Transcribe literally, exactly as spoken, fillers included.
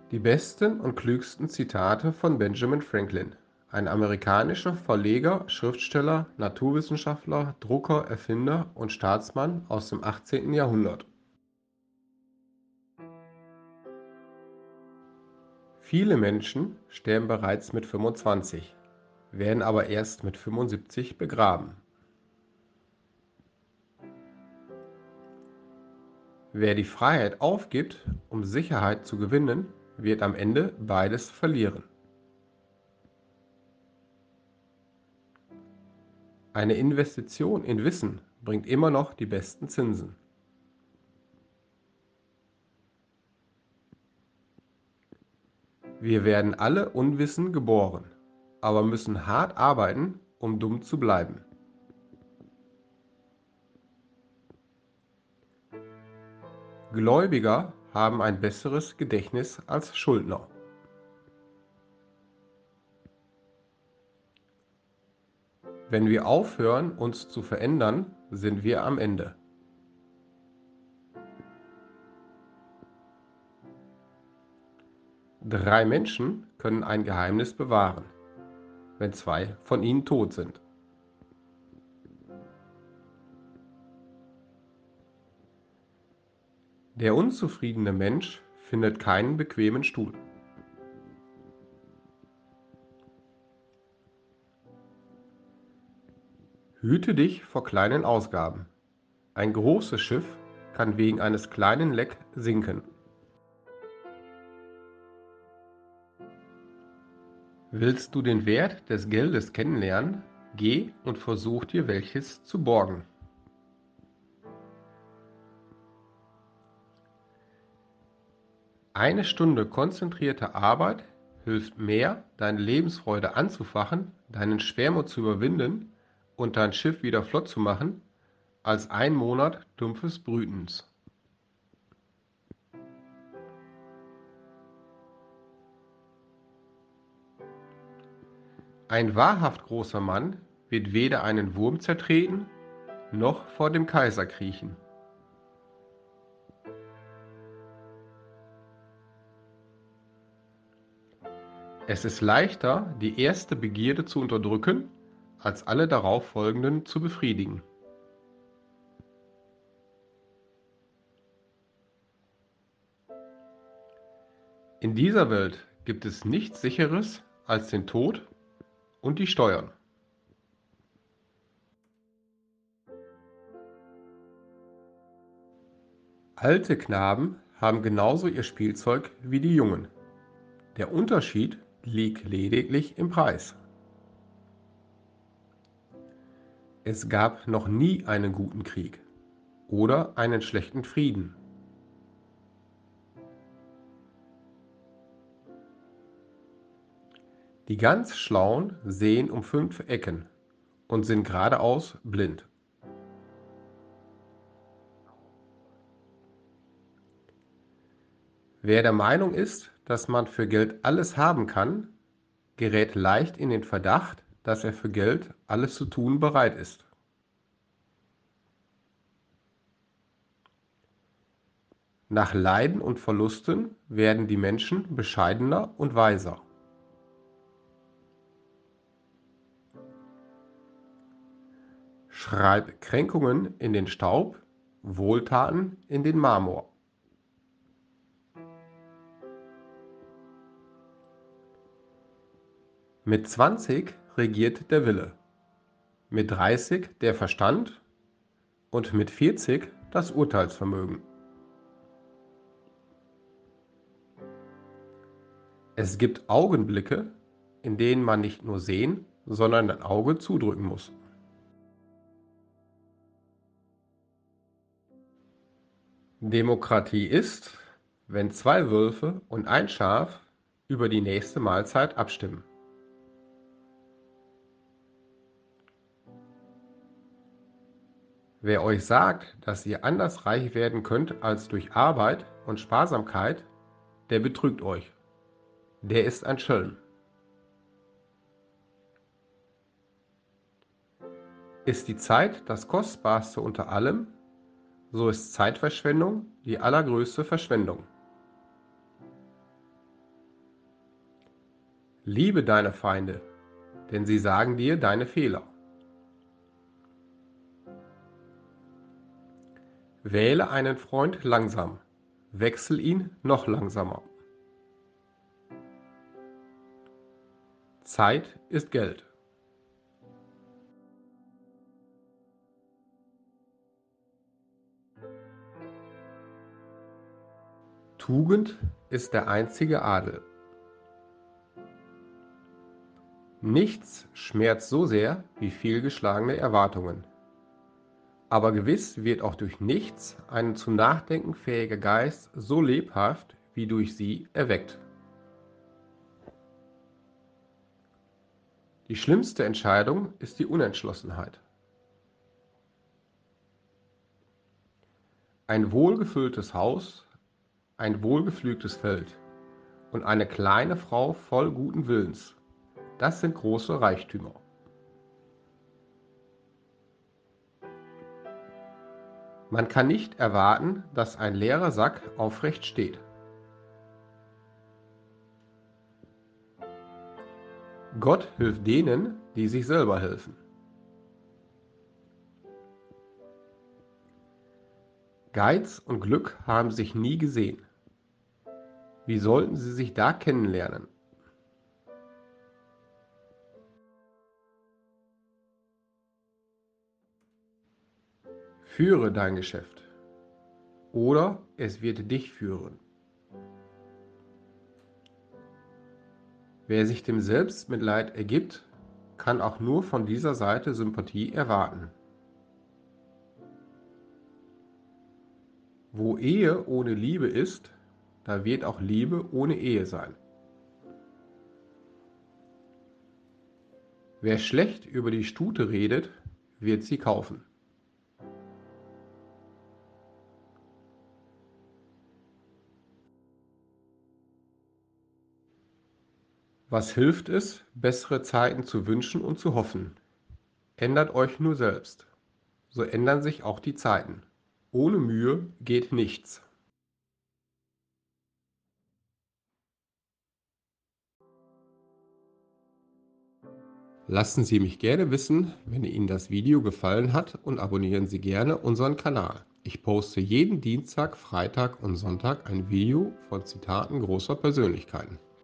Die besten und klügsten Zitate von Benjamin Franklin, ein amerikanischer Verleger, Schriftsteller, Naturwissenschaftler, Drucker, Erfinder und Staatsmann aus dem achtzehnten. Jahrhundert. Viele Menschen sterben bereits mit fünfundzwanzig, werden aber erst mit fünfundsiebzig begraben. Wer die Freiheit aufgibt, um Sicherheit zu gewinnen, wird am Ende beides verlieren. Eine Investition in Wissen bringt immer noch die besten Zinsen. Wir werden alle unwissend geboren, aber müssen hart arbeiten, um dumm zu bleiben. Gläubiger haben ein besseres Gedächtnis als Schuldner. Wenn wir aufhören, uns zu verändern, sind wir am Ende. Drei Menschen können ein Geheimnis bewahren, wenn zwei von ihnen tot sind. Der unzufriedene Mensch findet keinen bequemen Stuhl. Hüte dich vor kleinen Ausgaben. Ein großes Schiff kann wegen eines kleinen Leck sinken. Willst du den Wert des Geldes kennenlernen? Geh und versuch dir welches zu borgen. Eine Stunde konzentrierte Arbeit hilft mehr, deine Lebensfreude anzufachen, deinen Schwermut zu überwinden und dein Schiff wieder flott zu machen, als ein Monat dumpfes Brütens. Ein wahrhaft großer Mann wird weder einen Wurm zertreten, noch vor dem Kaiser kriechen. Es ist leichter, die erste Begierde zu unterdrücken, als alle darauf folgenden zu befriedigen. In dieser Welt gibt es nichts Sicheres als den Tod und die Steuern. Alte Knaben haben genauso ihr Spielzeug wie die Jungen. Der Unterschied liegt lediglich im Preis. Es gab noch nie einen guten Krieg oder einen schlechten Frieden. Die ganz Schlauen sehen um fünf Ecken und sind geradeaus blind. Wer der Meinung ist, dass man für Geld alles haben kann, gerät leicht in den Verdacht, dass er für Geld alles zu tun bereit ist. Nach Leiden und Verlusten werden die Menschen bescheidener und weiser. Schreib Kränkungen in den Staub, Wohltaten in den Marmor. Mit zwanzig regiert der Wille, mit dreißig der Verstand und mit vierzig das Urteilsvermögen. Es gibt Augenblicke, in denen man nicht nur sehen, sondern ein Auge zudrücken muss. Demokratie ist, wenn zwei Wölfe und ein Schaf über die nächste Mahlzeit abstimmen. Wer euch sagt, dass ihr anders reich werden könnt als durch Arbeit und Sparsamkeit, der betrügt euch. Der ist ein Schelm. Ist die Zeit das Kostbarste unter allem, so ist Zeitverschwendung die allergrößte Verschwendung. Liebe deine Feinde, denn sie sagen dir deine Fehler. Wähle einen Freund langsam, wechsel ihn noch langsamer. Zeit ist Geld. Tugend ist der einzige Adel. Nichts schmerzt so sehr wie fehlgeschlagene Erwartungen. Aber gewiss wird auch durch nichts ein zum Nachdenken fähiger Geist so lebhaft wie durch sie erweckt. Die schlimmste Entscheidung ist die Unentschlossenheit. Ein wohlgefülltes Haus, ein wohlgepflügtes Feld und eine kleine Frau voll guten Willens, das sind große Reichtümer. Man kann nicht erwarten, dass ein leerer Sack aufrecht steht. Gott hilft denen, die sich selber helfen. Geiz und Glück haben sich nie gesehen. Wie sollten sie sich da kennenlernen? Führe dein Geschäft, oder es wird dich führen. Wer sich dem Selbstmitleid ergibt, kann auch nur von dieser Seite Sympathie erwarten. Wo Ehe ohne Liebe ist, da wird auch Liebe ohne Ehe sein. Wer schlecht über die Stute redet, wird sie kaufen. Was hilft es, bessere Zeiten zu wünschen und zu hoffen? Ändert euch nur selbst, so ändern sich auch die Zeiten. Ohne Mühe geht nichts. Lassen Sie mich gerne wissen, wenn Ihnen das Video gefallen hat, und abonnieren Sie gerne unseren Kanal. Ich poste jeden Dienstag, Freitag und Sonntag ein Video von Zitaten großer Persönlichkeiten.